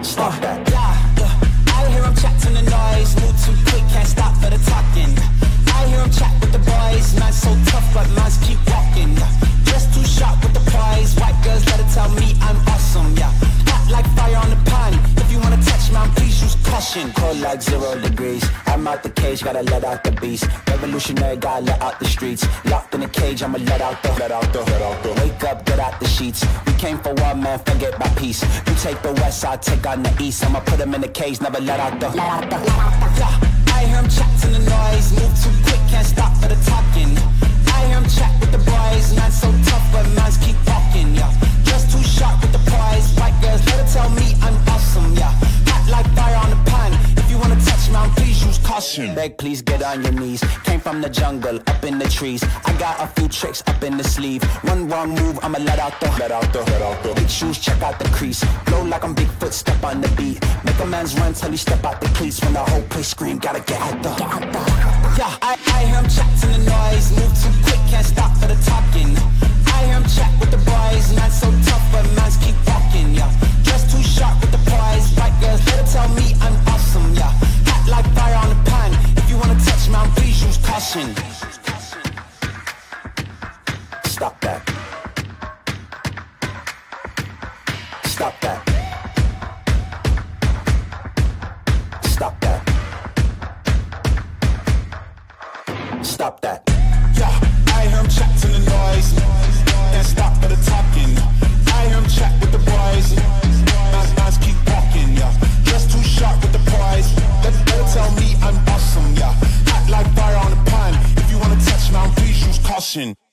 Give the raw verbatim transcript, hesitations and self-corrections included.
Stop uh, that. Yeah, yeah. I hear him chat to the noise, move too quick, can't stop for the talking. I hear him chat with the boys, man so tough, but mans keep walking. Just too sharp with the prize, white girls let it tell me I'm awesome. Yeah, hot like fire on the pan. If you wanna touch man, please use caution. Cold like zero degrees. I'm out the cage, gotta let out the beast. Revolutionary, gotta let out the streets. Locked in a cage, I'ma let out the, let out the, let out the. Wake up, get out the sheets. We came for one man, forget my peace. You take the west, I'll take on the east. I'ma put him in the cage, never let out the, let out the, let out the. Yeah, I hear him chat to the noise, move too quick, can't stop for the talking. I hear him chat with the boys, man so tough, but mans keep walking. Yeah, just too sharp with the prize. White girls, let it tell me I'm awesome. Yeah, hot like fire on the pan. If you wanna touch man, please use caution. Beg, please get on your knees. Came from the jungle, up in the trees. I got a few tricks up in the sleeve. One wrong move, I'ma let out the, let out the, let out the. Big shoes, check out the crease. Blow like I'm Bigfoot, step on the beat. Make a man's run till he step out the cleats. When the whole place scream, gotta get out the, get out the. Yeah, I, I hear him chat to the noise. Move too quick, can't stop for the talking. I hear him chat with the boys. Man so tough, but mans keep walking. Yeah, just too sharp with the prize. White girls, let it tell me I'm awesome. Yeah, hot like fire on the pan. If you wanna touch man, please use caution. Stop that. Stop that. Stop that. Stop that. Yeah, I hear him chat to the noise. Can't stop for the talking. I hear him chat with the boys. Mans, mans keep walking, yeah. Just too sharp with the prize. Let it tell me I'm awesome, yeah. Hot like fire on the pan. If you wanna touch man, please use caution.